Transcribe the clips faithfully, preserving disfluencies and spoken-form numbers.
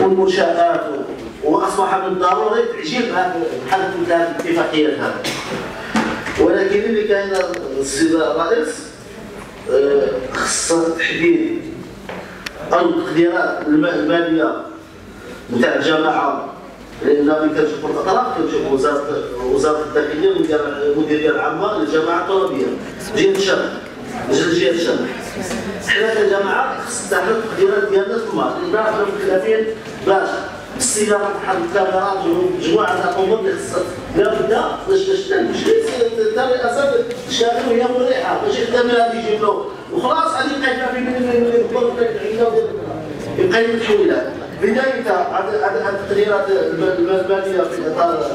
والمنشآت، واصبح من الضروري تعجيل بحال هذه الاتفاقيات هذه. ولكن اللي كاين السيد الرئيس خص تحديد التقديرات الماليه نتاع الجماعه، لان ملي كنشوفوا الاطراف كنشوفوا وزاره وزاره الداخليه والمديريه العامه للجماعه الطلبيه ديال الشام ديال جهه الشام. حنا كجماعه خص تاخذ التقديرات ديالنا ثم لان حنا مكلفين باش الصيانه بحال الكاميرات ومجموعه ديال الامور اللي خصها لابد باش باش المجلس تا الرئاسه تشتغل وهي مريحه، ماشي الكاميرا اللي يجيب له وخلاص غادي يبقى يكفي من الكل يبقى يعمل تحويلات. لذلك هذه التقديرات الماليه في اطار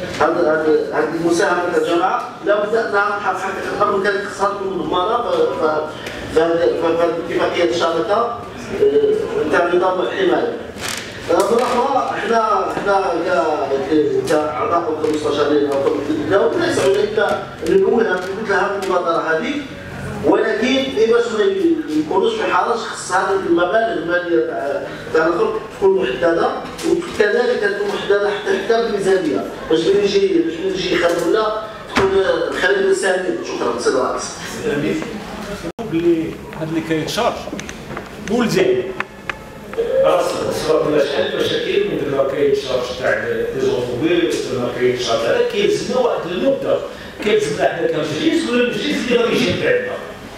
هذه المساهمه الجماعه لابد انها حقيقه الامر كانت خصها تكون مضمونه في هذه الاتفاقيه الشراكه نتاع نظام الحمايه. بالاخرى حنا حنا كاعضاء وكمستشارين او كمديرين ليس علينا ننوه مثل هذه المبادره هذه، ولكن باش ما يكونوش في حرج خص هذه المبالغ الماليه تاع الخلق تكون محدده، وكذلك تكون محدده حتى حتى بالميزانيه باش ملي يجي باش ملي يجي يخدم لنا تكون الخلل سالم. شكرا سيد الرئيس. بلي هذا اللي كيتشارج ملزم خلاص صرفنا شحال المشاكل مثل ما كيتشارج تاع لي زوطوبيل مثل ما كيتشارج هذا كيلزمنا واحد المده، كيلزمنا حنا كمجلس ولا المجلس اللي غادي يجي بعدنا.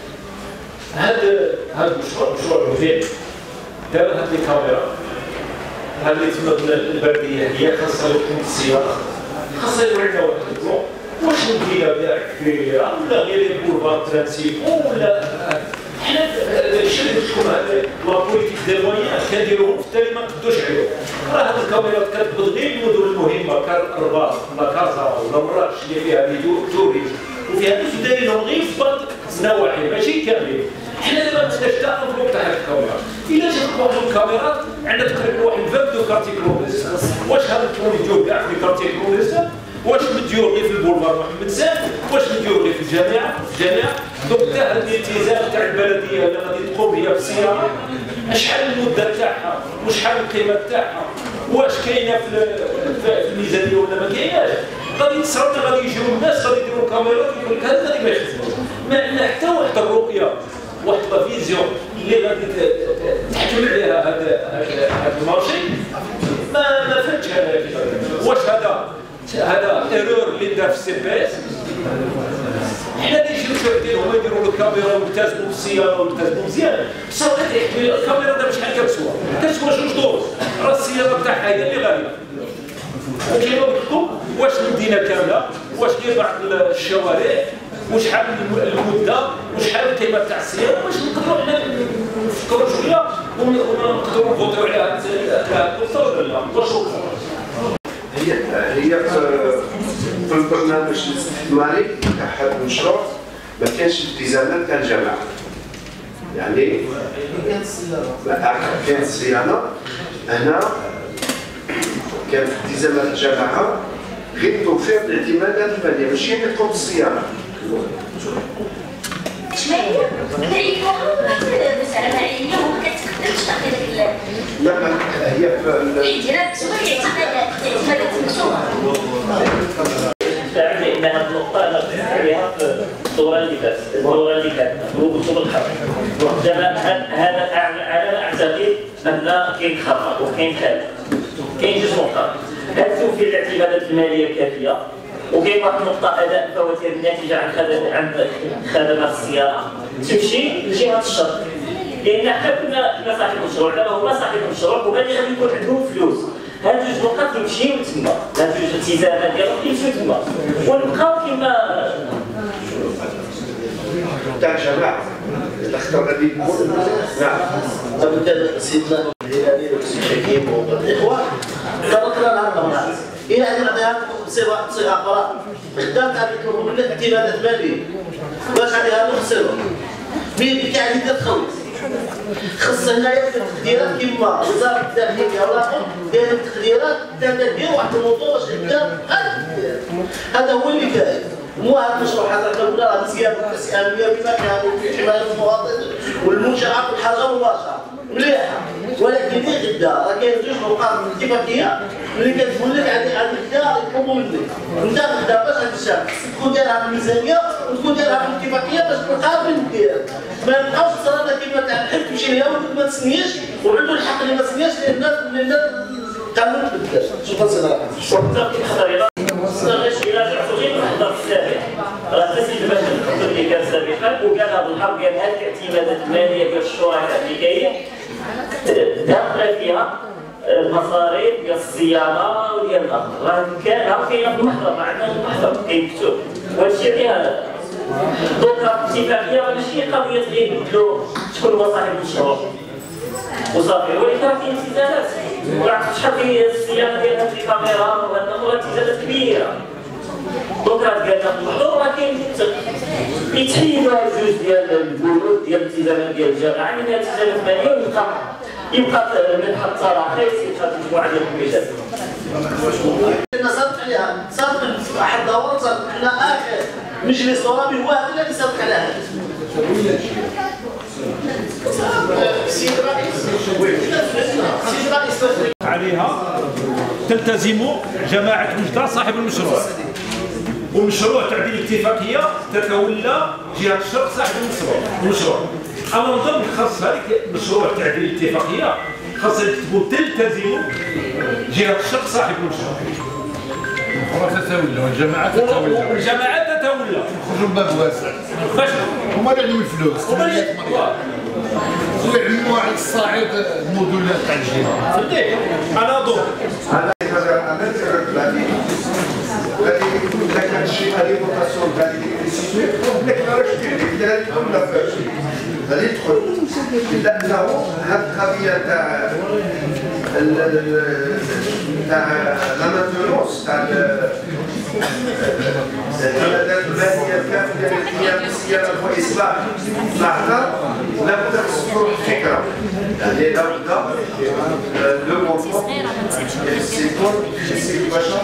هذا هذا المشروع مشروع مهم دار هاد لي كاميرا هاد اللي تما قلنا البرديه هي خاصها يكون الصيانه، خاصها يكون عندنا واحد البلون واش مدينه كاع كبيره ولا غير البولفار ترانسيبو ولا حنا الشيء اللي تكون هذا لابوليتيك ديال المويان كنديروهم في التالي ما نقدوش عليهم. راه هاد الكاميرات كتبغ غير المدن المهمه كالرباط ولا كازا ولا مراكش اللي فيها توريزم وفيها باش دايرينهم غير في بعض النواحي ماشي كاملين. حنا دابا ما بغيناش حتى نطلبوا تاع هاد الكاميرات. الا جات واحد الكاميرات عندنا تقريبا واحد فان دو كارتي كلوبريسان، واش هاد الكلوبريسان كاع في كارتي كلوبريسان؟ واش مديور غير في البولفار محمد سعد؟ واش مديور غير في الجامعه؟ في الجامعه دونك حتى هذا الالتزام تاع البلديه اللي غادي تقوم هي بالصيانه شحال المده تاعها وشحال القيمه تاعها واش كاينه في الميزانيه ولا ما كايناش؟ غادي تصرفنا غادي يجيو الناس غادي يديروا كاميرات ويقول لك هذا غادي ما يخدموش. ما عندنا حتى واحد الرؤيه واحد لا فيزيون اللي غادي تحكم عليها هذا هذا المارشي. ما ما فهمتش هذا واش هذا هذا ايرور اللي دار في السي بي اس. حنا اللي يجيو شويه هما يديروا له الكاميرا ويلتزموا بالصيانه ويلتزموا مزيان، بصح الكاميرا دابا شحال كتسوى؟ كتسوى جوج دروس، راه الصيانه تاعها هي اللي غاليه. وكيما قلت لكم واش المدينه كامله، واش غير بعض الشوارع، وشحال المده، وشحال القيمه تاع الصيانه باش نقدروا حنا نفكروا شويه ونقدروا نفوتوا على هذا الدكتور ولا لا؟ وشكرا. هي هي في البرنامج الاستثماري تاع هذا المشروع ما كانش التزامات تاع الجماعه. يعني كانت الصيانه هنا كانت التزامات الجماعه غير توفير الاعتمادات الماليه ماشي هي اللي تقوم بالصيانه. لا هي تعرف ان هذه النقطه انا قلت عليها في الدوره اللي فاتت الدوره اللي فاتت وقلت بالحق دابا هذا على ما اعتقد ان كاين خطا وكاين خلل كاين جوج نقط. هل توفير الاعتمادات الماليه الكافيه وكاين واحد النقطه اداء الفواتير الناتجه عن عن خدمات الصيانه تمشي لجهه الشرط، لان حنا كنا كنا صاحب المشروع دابا هما صاحب المشروع وغادي غادي يكون عندهم فلوس. هاد جوج نقط يمشيو تما، هاد جوج التزامات ديالهم يمشيو تما ونبقاو كما تاع الجماعه الاخطر غادي يكون. نعم بالتالي سيدنا الهلالي والسي حكيم والاخوان ضربنا لها الامراض الى ان نعطيها صيغه صيغه اخرى خدام غادي يطلبوا منا اعتمادات ماليه باش عليها نخسروا مين كاع اللي تخلص خص هنايا التقديرات كما وزاره الداخليه ولا دايره التقديرات دير واحد الموضوع باش قدام هذا هو اللي كاين. مو هذا المشروع هذا قلنا راه مزيان وكاسي امنيه بما كان في حمايه المواطن والمنشات والحاجه مباشره مليحه، ولكن هي غدا راه كاين جوج نقاط من الاتفاقيه اللي كتقول لك هذه هذه غدا يطلبوا منك، انت غدا باش غتشتغل تكون دايرها في الميزانيه وتكون دايرها في الاتفاقيه باش تلقى فين دير، ما يبقاوش تصرف كيما تاع الحب تمشي ليها وما تسنياش وعنده الحق اللي ما تسنياش لان لان القانون تبدل. شكرا سيدي الرئيس. باش الى رجعتوا غير نحضر في السابق راه السيد باش الخطر اللي كان سابقا وكان هذا الحرب قال هذه الاعتمادات الماليه ديال الشركاء اللي كاين داخله فيها المصاريف ديال الصيانه وديال الاخر راه كان راه كاينه في المحضر ما عندناش المحضر كاين مكتوب وهادشي على هذا. دونك الاتفاقيه ماشي قضيه غير يبدلوا شكون هو صاحب المشروع وصافي، ولكن راه كاين التزامات وعرفت شحال هي الصيانه ديال هذه الكاميرا وهذا الامور التزامات كبيره. دونك راه قالنا في المحضور راه كاين يتحيدوا هاد الجوج ديال البنود ديال الالتزامات ديال الجامعه من الالتزامات الماليه ويبقى يبقى منحه التراخيص يبقى مجموعه ديال الكميشات. صادق عليها صادق في احد الدورات صادق حنا اخر مجلس ترابي هو هذا اللي صادق على هذا. سيد الرئيس سيد الرئيس عليها تلتزم جماعة وجدة صاحب المشروع، ومشروع تعديل الاتفاقية تتولى جهة الشرق صاحب المشروع المشروع. أنا نظن خاص هذيك مشروع تعديل الاتفاقية خاص يكتبوا تلتزم جهة الشرق صاحب المشروع. تتولى والجماعة تتولى والجماعة تتولى يخرجوا باب واسع باش هما اللي عندهم الفلوس ويعملوا على الصعيد المدنات تاع الجهه. فهمتي؟ انا اظن انا انا ترى إذا كان شي أليمونتاسيون تاع الإلكتريسيتي ديكلاراش فيه هذه الجملة فاشي غادي يدخل لأنه هذه القضية تاع تاع لا مانتونونس تاع الإعدادات المالية الكافية للقيام بالصيانة وإصلاح الأعطال لابد خص تروح فكرة يعني لابد لو مونطون يكون يصير بشر.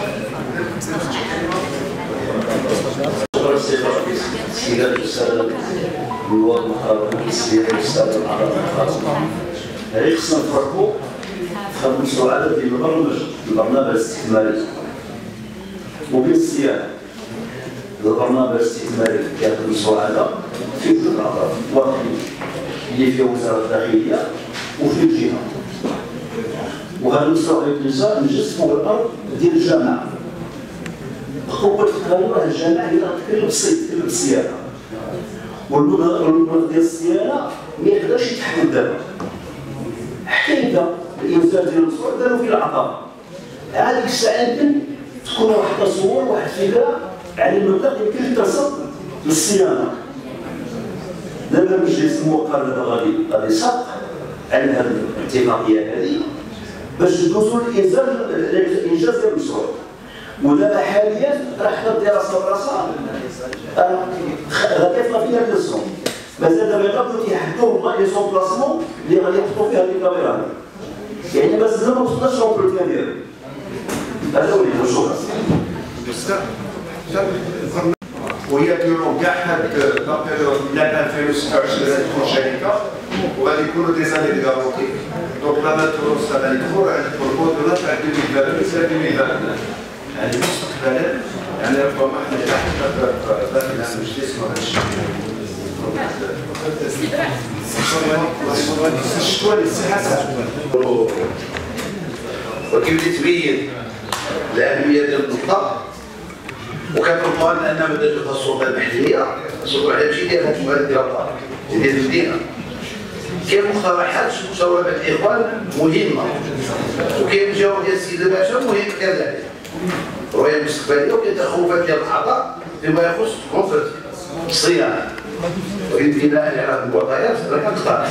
شكرا السيد الرئيس. سيادة الأستاذ النواب المحترمين، سيادة الأستاذ الأعضاء المحترمين. هذه خصنا نفرقوا في خمسة عدد ديال البرنامج البرنامج الاستثماري وبين الصيانة. البرنامج الاستثماري كيخدموا على في جوج الأطراف، واحد اللي فيه وزارة الداخلية وفي الجهة. وهذا المشروع يتنسى نجس فوق الأرض ديال الجامعة. قوة القانون راه الجامعة هي تتكلم بالصيانة. والمبلغ ديال الصيانة ما يقدرش يتحمل دابا. حتى إذا الإنزال ديال المشروع داروا فيه العطاء. هذيك الساعة يمكن تكون واحد التصور واحد الفكرة على المبلغ يمكن يتصل للصيانة. دابا المجلس الموقر دابا غادي غادي يصدق على هذه الاتفاقية هذه باش ندوزو لإنزال الإنجاز ديال المشروع. ودابا حاليا راه حنا الدراسه براسها غادي يطلع فيها الكسون مازال دابا يقدروا يحددوا لي سون بلاسمون اللي غادي يحطوا فيها الكاميرا يعني مازال ما وصلناش لوبروتيان ديالو. هذا هو اللي نشوف وهي ديروا كاع هاد لابيريود من ألفين وستة وعشرين غادي تكون شركه وغادي يكونوا دي زاني دو غارونتي. دونك لا مانتونونس غادي يدخل عند البرودولا تاع ألفين وعشرين ألفين وعشرين يعني مستقبلا يعني ربما احنا حتى داخل المجلس ما غاديش الشكوى للصحه وكيف تبين الأهمية ديال النقطة وكنطلبوا أن مديرية السلطة المحلية السلطة على شي ديال هاد المواد ديال الطرق ديال المدينة. كاين مقترحات مشاورة مع الإخوان مهمة وكاين الجواب ديال السيد الباشا مهم كذلك. رؤية مستقبلية وكاين تخوفات ديال الأعضاء فيما يخص غرفة الصيانة وبناء على المعطيات راه كنقترح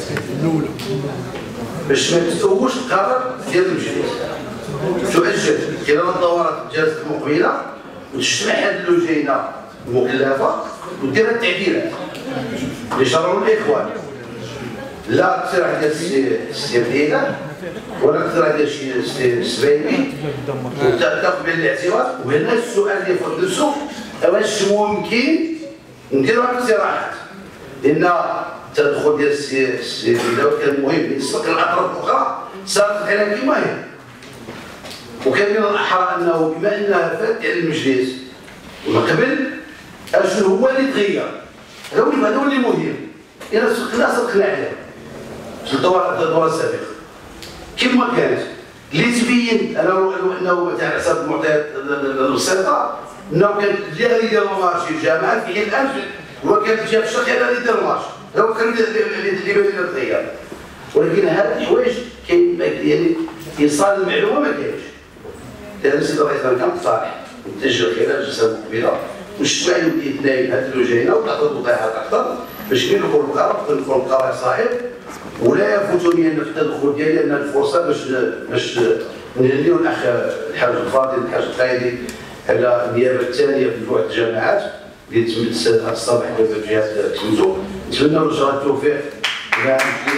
باش ما تسووش القرار ديال المجلس تؤجل خلال الدورات الجلسة المقبلة وتجتمع هذه اللجنة المكلفة ودير التعديلات اللي شرعوا الإخوان. لا اقتراح ديال السي ديالنا ولا اقتراح ديال السي السبايبي وتاخذ بعين الاعتبار. وهنا السؤال اللي فوق نفسه واش ممكن نديروا اقتراحات لان التدخل ديال السي الدولة كان مهم بالنسبة للأطراف الأخرى صارت الحالة كما هي. وكان من الأحرى أنه بما أنها فاتت على المجلس ومن قبل أشنو هو اللي تغير، هذا هو هذا هو اللي مهم. إلا خلاص تخلع عليها في الدورة السابقة كما كانت اللي تبين انه انه تاع حسب المعطيات البسيطه انه كانت الجهه اللي داروا مارشي الجامعات في حين الان وكانت الجهه في الشرق هي اللي داروا مارشي هو كان اللي بين التغيير. ولكن هذه الحوايج كاين يعني ايصال المعلومه ما كاينش. لان السيد الرئيس كان صالح متجه خلال الجلسه المقبله واجتماع يمكن يتناول هذه الوجهين وتعطي توضيحات اكثر باش كي ندخلوا القرار ندخلوا القرار صحيح ولا يفوتني ان في التدخل ديالي ان الفرصه باش باش نهنيو الاخ الحاج الفاضل الحاج القايدي على النيابه الثانيه في مجموعه الجامعات اللي تمت هذا الصباح في جهه تلميذو. نتمنى له ان شاء الله التوفيق مع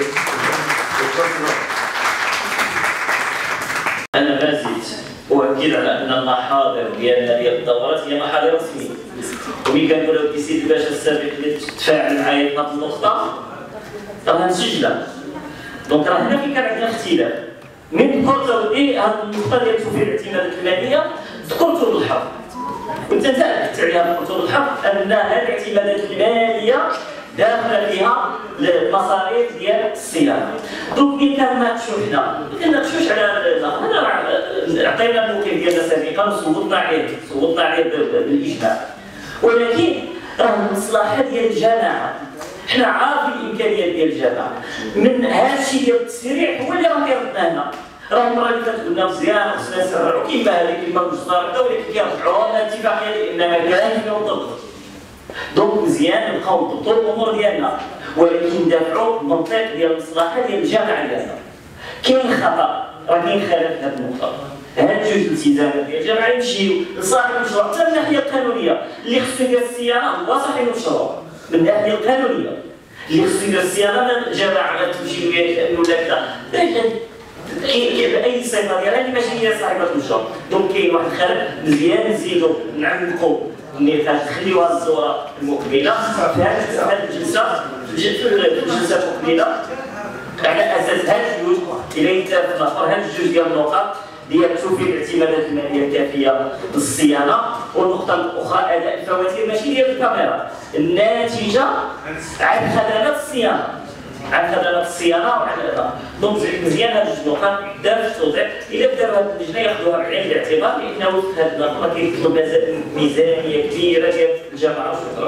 انا ما زلت اؤكد على ان المحاضر ديالنا ديال الدورات هي محاضر رسميه وملي كنقولوا بدي سيدي الباشا السابق اللي تفاعل معايا في هذه النقطه راه مسجله. دونك راه هنا فين كان عندنا اختلاف. من ذكرت ايه هذه النقطه ديال توفير الاعتمادات الماليه ذكرت بالحق كنت انت اكدت عليها قلت بالحق ان هذه الاعتمادات الماليه داخله فيها المصاريف ديال الصيانه. دونك ملي كنناقشوا حنا ما كنناقشوش على حنا عطينا الموقف ديالنا سابقا وصوتنا عليه صوتنا عليه بالاجماع، ولكن راه المصلحه ديال الجماعه حنا عارفين الامكانيات ديال الجامعه. من هذا الشيء ديال التسريع هو اللي راه كيردنا هنا. راه المره اللي فاتت قلنا مزيان خصنا نسرعوا كيما هذه كلمه مجدره ولكن كيرجعوا لنا اتفاقيه لان ما كانش فيها الضبط. دونك مزيان نبقاو نضبطوا الامور ديالنا ولكن ندافعوا بالمنطق ديال المصلحه ديال الجامعه ديالنا. كاين خطا راه كاين خلل في هذه النقطه. هاد جوج الالتزامات ديال الجامعه يمشيو لصاحب المشروع حتى من الناحيه القانونيه اللي خصو يدير الصيانه هو صاحب المشروع. من الناحيه القانونيه اللي خصو يدير الصيانه الجماعه غتمشي وياك لانه لا كذا باي صفه ديالها اللي ماشي هي صاحبه المشروع. دونك كاين واحد الخلل مزيان نزيدو نعمقوا ملي تخليوها الزوره المقبله في هذه الجلسه في الجلسه المقبله على اساس هاد الجوج الى اتفقنا هاد الجوج ديال النقط ديال توفير الاعتمادات الماليه الكافيه للصيانه. والنقطه الاخرى اداء الفواتير ماشي ديال الكاميرا الناتجه عن خدمات الصيانه عن خدمات الصيانه وعن هذا. دونك مزيان هاد الجوج نقط دار في التوضيح الا داروا هاد اللجنه ياخذوها بعين الاعتبار لانه في هاد النقطه كيطلب ميزانيه كبيره ديال الجامعه. شكرا.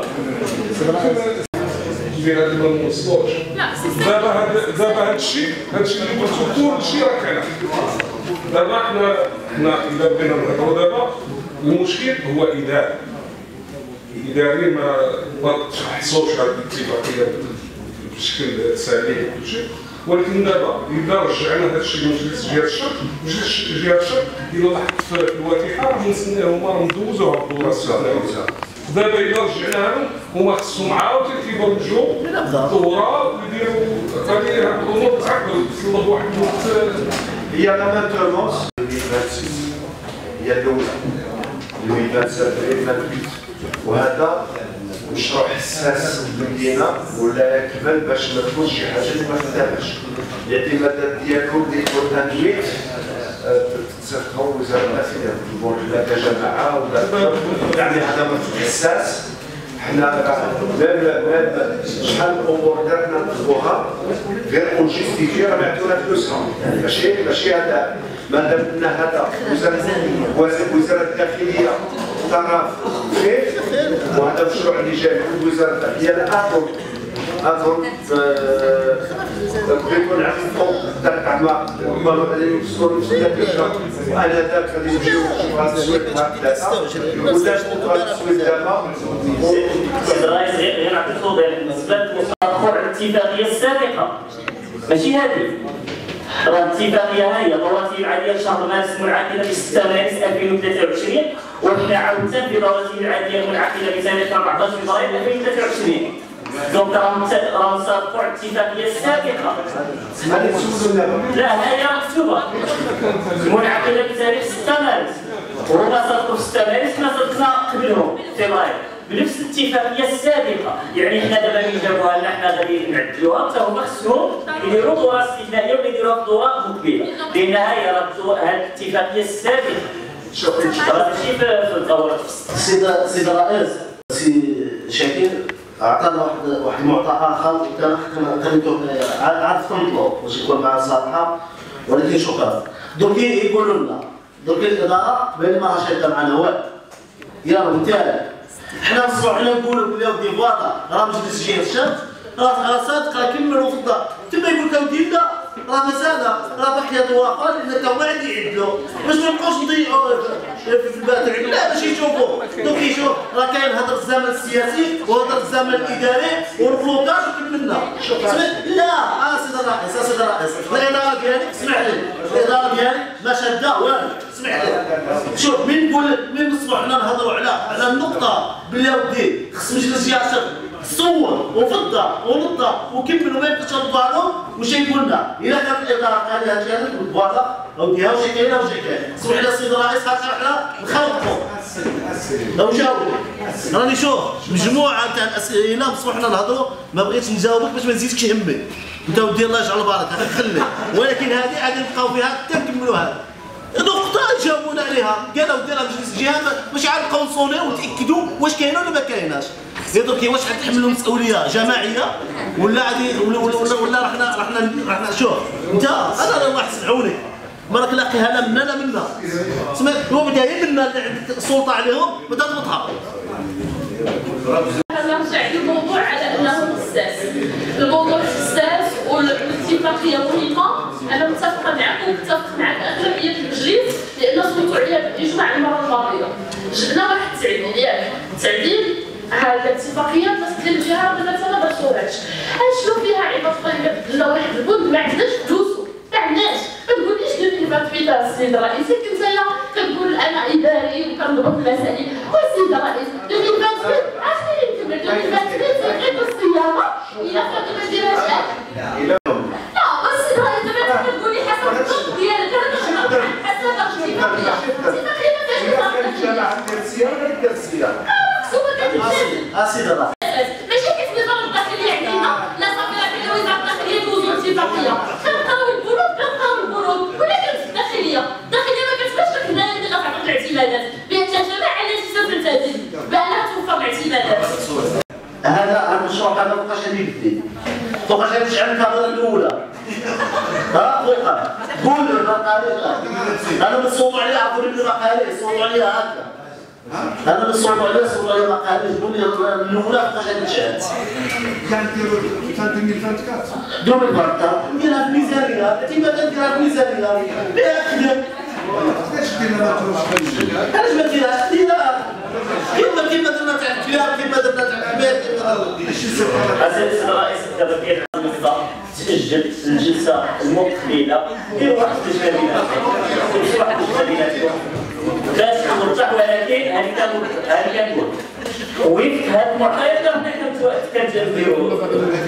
ديال هذا ما نوصلوش. دابا هذا دابا هذا الشيء هذا الشيء اللي قلتو كل شيء راه كاين. دابا حنا حنا الا بغينا نهضروا دابا المشكل هو اداري. اداري ما ما تحصلوش هذه الاتفاقيه بشكل سليم وكل شيء، ولكن دابا اذا رجعنا هذا الشيء لمجلس جهه الشرق مجلس جهه الشرق الا لاحظت في الوثيقه راه نسناو هما ندوزوها الدوره السنويه. دابا الا رجعنا لهم هما خصهم عاوتاني كيبرمجوا الدوره ويديروا غادي هاد الامور تعقل تصلب واحد الوقت. هي لا مانتونونس ألفين وستة هي دوله ألفين وسبعة ألفين وثمانية وهذا مشروع حساس للمدينه ولا يكمل باش ما تكونش شي حاجه اللي ما خدامش. الاعتمادات ديالو اللي يكون تنميت تتصرفوا وزاره الداخليه ولا كجماعه ولا يعني هذا حساس. حنا ميم شحال من امور درنا نطلبوها غير اونجستيفي راه نعطيونا فلوسها يعني ماشي ماشي هذا ما دام ان هذا وزاره وزاره الداخليه طرف فيه وهذا مشروع اللي جاي من وزاره الداخليه لا اظن اظن بيكون عندكم ذاك اعماق ربما غادي يوصلوا للنتيجه وانا ذاك غادي نمشيو نشوفوا هذا التسويق مع ثلاثه ولا نشوفوا هذا التسويق دابا. سيد الرئيس غير نعطي توضيح بالنسبه للتاخر الاتفاقيه السابقه ماشي هذه. راه الاتفاقيه ها هي رواتب العاديه شهر مارس منعقده ب ستة مارس ألفين وثلاثة وعشرين وحنا عاوتاني في رواتب العاديه منعقده بتاريخ أربعطاش فبراير ألفين وثلاثة وعشرين. دونك راه صافوا على الاتفاقيه السابقه. لا هي مكتوبه منعقده بتاريخ ستة مارس وهما صادقوا في ستة مارس حنا صدقنا قبلهم فبراير. بنفس الاتفاقيه السابقه، يعني حنا دابا ملي جابوها لنا حنا غادي نعدلوها حتى هما خصهم يديروا دوره استثنائيه ولا يديروها في دوره مقبله، لانها هي راه هذه الاتفاقيه السابقه. راه ماشي في الدوره. سيد سيد الرئيس سي شاكر عطانا واحد واحد المعطى اخر وكان كان عارف تنطلب باش يكون معنا صالحه، ولكن شكرا. دوك يقولوا لنا دوك الاداره بين ما راهش هكا معنا والو. يلا مثال حنا نصبحوا حنا نقولوا بلي ودي فوالا راه مجلس جهه الشمس راه راه صادق راه كملوا في الدار، تما يقول لك اودي لا راه مازال راه باقي توافر لان تا واحد يعدلوا باش ما نبقاوش نضيعوا في الباتري، لا باش يشوفوا دوك يشوف راه كاين هذا الزمن السياسي وهذا الزمن الاداري والبلوكاج وكملنا. لا اه سيدي الرئيس اه سيدي الرئيس الاداره ديالك اسمح لي الاداره ديالك ما شاده والو اسمح لي. شوف من نقول من نصبحوا حنا نهضروا على على النقطه بلي ودي خص مجلس جهه صور وفضه ونضه وكملوا ما يبقاش نضالوا واش يقولنا الا كانت الاداره قال لها كانت فوالا وديها واش كاينه واش كاين. اسمح لي السيد الرئيس هكا حنا نخلطوا لو جاوبوا راني شوف مجموعه تاع الاسئله بصح حنا نهضروا ما بغيتش نجاوبك باش ما نزيدكش همي انت ودي الله يجعل البركه خلي، ولكن هذه غادي نبقاو فيها حتى نكملوا هذا نقطه جاوبونا عليها قالوا ديرها مجلس الجهه باش عاد نبقاو نصونيو ونتاكدوا واش كاينه ولا ما كايناش. درك واش غتحملوا مسؤوليه جماعيه ولا غادي ولا ولا ولا, ولا رحنا رحنا رحنا شوف انت انا راه واحد سمعوني ما راك لاقيها لا منا لا منا سمعت هو بدا منا اللي عندك السلطه عليهم بدا تضبطها. انا رجعت الموضوع على انه حساس، الموضوع حساس والاتفاقيه مهمه. انا متفقه معك ومتفق معك اغلبيه المجلس لان صوتوا عليها بالاجماع المره الماضيه. جبنا واحد التعديل ياك التعديل هذه الاتفاقيه بس ديال الجهه مثلا ما درتوهاش. شنو فيها عباد طيبه بدلنا واحد البند ما عندناش فلوسو ما عندناش. ما تقوليش ألفين وثمانية عشر السيد الرئيس كنت انا كنقول انا اداري وكنضبط المسائل والسيد الرئيس ألفين وثمانية عشر عرفتي يمكن ألفين وثمانية غير الصيانه الى فاتت ما ديرهاش. لا بس السيد الرئيس دابا كتقولي حسب الضبط ديالك انا حسب الاتفاقيه الاتفاقيه ما فيهاش الجامعه ديال الصيانه ديال الصيانه اسيدي الرئيس ماشي كيف الوزاره الداخليه عندنا لا صافي راه كاين الوزاره الداخليه دوزو الاتفاقيه كنبقاو البنود كنبقاو البنود ولكن في الداخليه الداخليه ما كتبقاش لك هنايا اللي غتعطيك الاعتمادات بان تجمع على اساس التعديل بانها توفر الاعتمادات. هذا المشروع هذا فوقاش غادي يبدي فوقاش غادي تشعل الكاميرا الاولى ها فوقها قول المقاليد انا بنصوتوا عليها عفوا من المقاليد صوتوا عليها هكا انا نصوتوا عليها صوتوا عليها مقاليد قول لي الاولى فوقاش غادي تشعل كنديروا في ألفين وأربعة دوم البركه نديرها في الميزانيه كيما كنديرها في الميزانيه بها خدم علاش دينا ما تروحش علاش ما ديرهاش ديرها كيما كيما درنا تاع الكلاب كيما درنا تاع الحمير كيما السيد الرئيس دابا كاين النقطه تسجل الجلسه المقبله ديروا واحد التجربه ديروا واحد التجربه باش نرجع ولكن هذه كنقول هذه كنقول وفق هذه المعطيات حنا كنديروا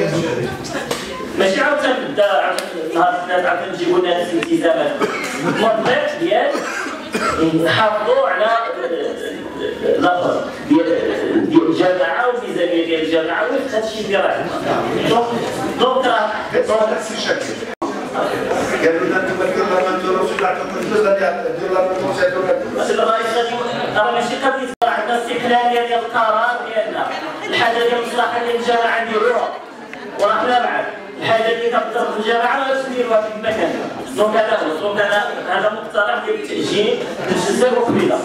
ماشي عاوتاني نبدا نهار الناس عاوتاني نجيبوا لنا نفس الالتزامات المنطق ديال نحافظوا على اللفظ ديال ديال الجامعه والميزانيه ديال الجامعه وفق هذا الشيء اللي راه دونك راه نفس الشكل قالوا لنا انتم كما نديروا في الفلوس غادي ديروا لا بروسيدور السيد الرئيس راه ماشي قضيه عندنا استقلاليه ديال القرار ديالنا الحاجه ديال المصلحه ديال الجامعه نديروها وراه حنا معاك الحاجه اللي كتضر الجامعه راه تديروها في المكان دونك هذا هو دونك انا هذا مقترح ديال التاجيل للجلسه المقبله.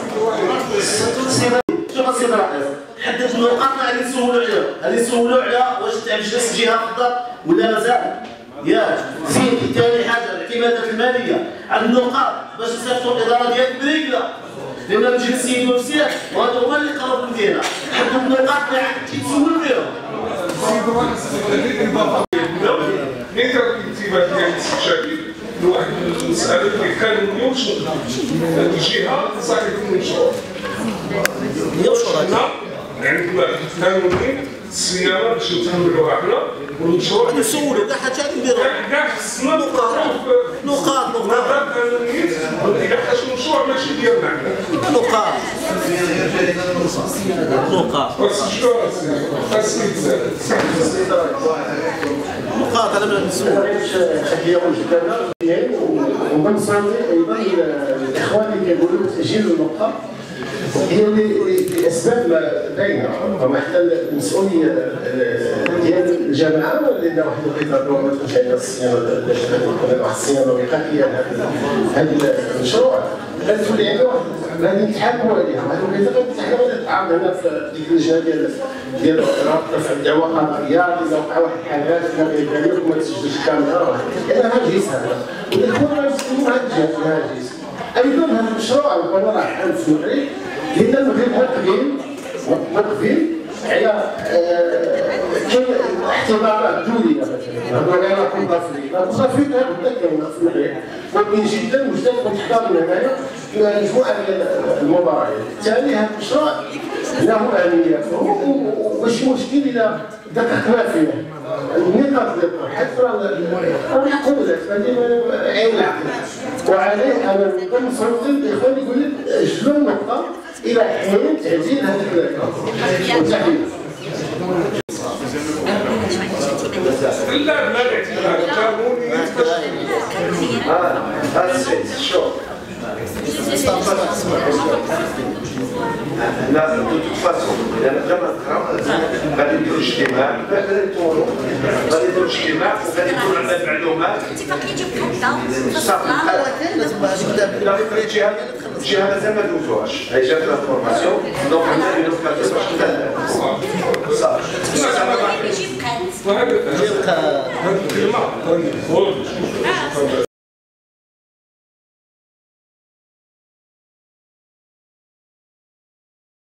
شوف السيد الرئيس حدد النقاط اللي نسولوا عليها اللي نسولوا على واش تاع مجلس الجهه فضل ولا مازال ياك زيد ثاني حاجه الاعتمادات الماليه على النقاط باش نصيفطوا الاداره ديالك بريكله لان مجلس السيد والسياد وهذا هو اللي قرب المدينه حدد النقاط اللي عندك تسول فيهم. مين كان الانتباه ديال الاستشاري لواحد المساله اللي كان اليوم شنو الجهه صاحبه المشروع حنا عندنا قانونين الصيانه باش نتحملوها حنا والمشروع نسولوا كاع حاجه نديروا كاع خصنا نقاط نقاط نقاط كاع حاجه المشروع ماشي ديالنا حنا نقاط نقاط بس شنو خاصني نقاط انا ما نسول تحيه وجدانه مزيان وبنصلي ايضا الاخوان اللي كيقولوا تاجيل النقطه هي لاسباب باينه رغم حتى المسؤوليه ديال الجماعه لان واحد القطاع ما تكونش عندنا الصيانه واحد الصيانه وقائيه لهذا المشروع غادي تولي عندنا غادي نتحاكموا عليها هذا القطاع حنا غادي نتعامل هنا في ديك اللجنه ديال ديال رابطه الدعوه قضائيه اذا وقع واحد الحالات لا كيبان لكم ما تسجلوش الكاميرا لان هاجيس هذا والاخوان غيسلموا هذا الجهه هاجيس ايضا هذا المشروع ربما راه عام في المغرب لان المغرب مقبل مقبل على كاين احتضانات دوليه مثلا هذا غير كونت افريقيا كونت افريقيا بدا كاينه في المغرب ممكن جدا وجدت كنحضر من هنايا مجموعه ديال المباريات بالتالي هذا المشروع له اهميته وماشي مشكل اذا دققنا فيه النقاط اللي طرحت راه محقولات هذه عين العقل وعليه انا كنصوت الاخوان يقول لك اجلوا النقطه الى حين تعديل هذه النقطه وتحديد لا لا الاعتماد القانوني اه هذا شوف لا دو فاسون لان دابا غادي نديرو اجتماع غادي نديرو غادي نديرو اجتماع وغادي يكون عندنا المعلومات صافي لا الجهه الجهه مازال ما دوزوهاش هي جات لها فورماسيون دونك عندنا لي لوكاسيون باش صافي وهذا هذا الكلمه غادي نقول